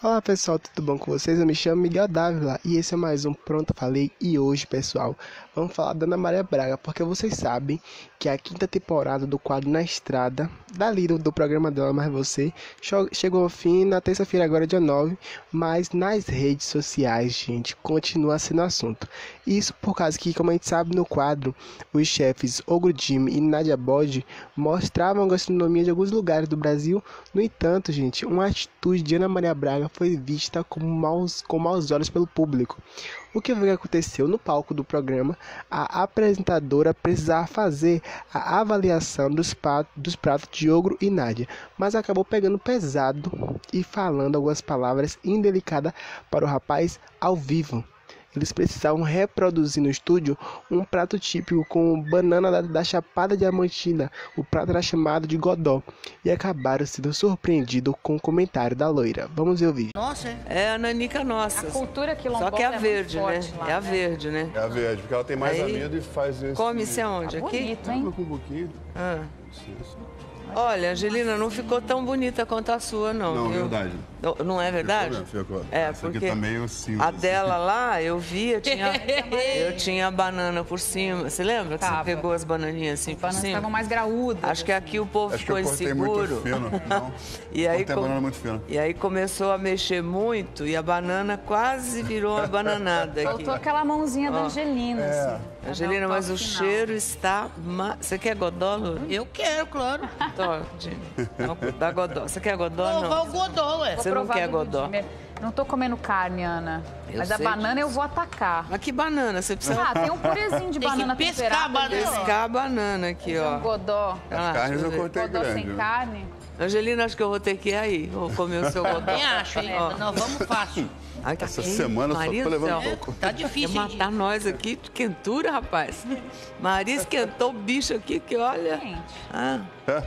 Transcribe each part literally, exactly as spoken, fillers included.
Olá pessoal, tudo bom com vocês? Eu me chamo Miguel Dávila e esse é mais um Pronto Falei. E hoje, pessoal, vamos falar da Ana Maria Braga, porque vocês sabem que a quinta temporada do quadro Na Estrada, dali do, do programa dela Mais Você, chegou ao fim na terça-feira, agora dia nove, mas nas redes sociais, gente, continua sendo assunto. Isso por causa que, como a gente sabe no quadro, os chefes Ogro Jimmy e Nadia Bode mostravam a gastronomia de alguns lugares do Brasil. No entanto, gente, uma atitude de Ana Maria Braga foi vista com maus, com maus olhos pelo público. O que foi que aconteceu? No palco do programa, a apresentadora precisava fazer a avaliação dos pratos, dos pratos de Ogro e Nádia, mas acabou pegando pesado e falando algumas palavras indelicadas para o rapaz ao vivo. Eles precisavam reproduzir no estúdio um prato típico com banana da, da Chapada Diamantina. O prato era chamado de godó. E acabaram sendo surpreendidos com o comentário da loira. Vamos ver o vídeo. Nossa, é? É a nanica nossa. A cultura quilombola. Só que é a é verde, né? Lá, é a né? verde, né? É a verde, porque ela tem mais Aí, amido e faz isso. Come-se aonde? Tá Aqui? bonito, hein? Com um pouquinho. Ah. Olha, Angelina, não ficou tão bonita quanto a sua, não. Não, viu? verdade. Não, não é verdade? Ficou, ficou. É, Essa porque aqui tá meio cinza, a assim. dela lá, eu vi, eu tinha, eu tinha a banana por cima. Você lembra que Tava. você pegou as bananinhas assim As por bananas cima? estavam mais graúdas. Acho que aqui o povo Acho que ficou eu cortei inseguro. muito fino. Não, E aí, cortei a com- banana muito fina. e aí começou a mexer muito e a banana quase virou uma bananada aqui. Faltou aquela mãozinha da Angelina, É. assim. pra Angelina, dar mas o toque final. cheiro está... Ma... Você quer godó, Loura? Eu quero, claro. Tó, Jimmy. Dá godó. Você quer godó, Vou não? o godó, ué. Vou Você não provar quer do godó? Jimmy. Não tô comendo carne, Ana. Eu Mas a sei banana disso. eu vou atacar. Mas que banana? Você precisa Ah, tem um purezinho de Tem que banana pescar temperada. a banana. ali, ó. pescar a banana aqui, Tem ó. um godó. Olha lá, As carnes deixa eu ver. cortei Godó grande. sem carne. Angelina, acho que eu vou ter que ir aí. Vou comer o seu godó. Nem acho, hein? Ó. Nós vamos fácil. Ai, tá Essa quente, semana eu só Maria tô do levando céu. pouco. Tá Quer difícil, hein? matar nós aqui de quentura, rapaz. Maria esquentou o bicho aqui, que olha... Gente. Ah,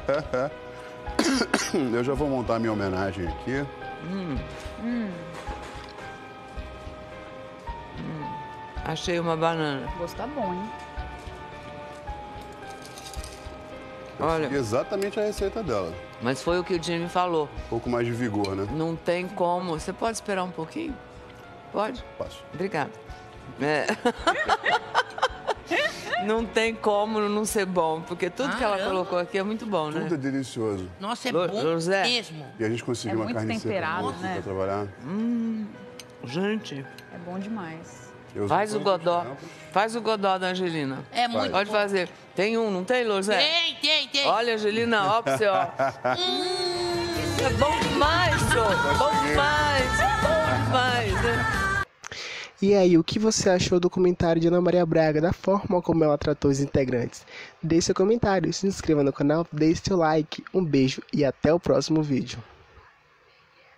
Eu já vou montar minha homenagem aqui. achei uma banana. O gosto tá bom, hein? Olha, Exatamente a receita dela. mas foi o que o Jimmy falou. Um pouco mais de vigor, né? Não tem como. Você pode esperar um pouquinho? Pode? Passo. Obrigada. É. Não tem como não ser bom, porque tudo que ela Caramba. colocou aqui é muito bom, né? Tudo é delicioso. Nossa, é Lo- bom José. mesmo. E a gente conseguiu É uma muito carne seca temperado, boa aqui né? pra trabalhar. Gente, É bom demais. Eu faz o usei todos os godó. tempos. Faz o godó da Angelina. É muito Pode bom. fazer. Tem um, não tem, Lourdes? Tem, tem, tem. Olha, Angelina, ó pra você, ó. Hum, é bom demais, senhor. Bom demais. Bom demais, né? E aí, o que você achou do comentário de Ana Maria Braga, da forma como ela tratou os integrantes? Deixe seu comentário, se inscreva no canal, deixe seu like, um beijo e até o próximo vídeo.